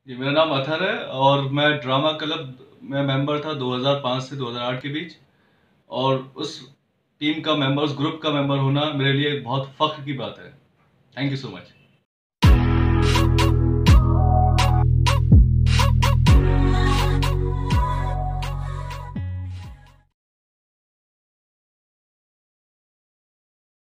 जी, मेरा नाम अथर है और मैं ड्रामा क्लब में मेंबर था 2005 से 2008 के बीच। और उस टीम का मेंबर, उस ग्रुप का मेंबर होना मेरे लिए बहुत फ़ख्र की बात है। Thank you so much.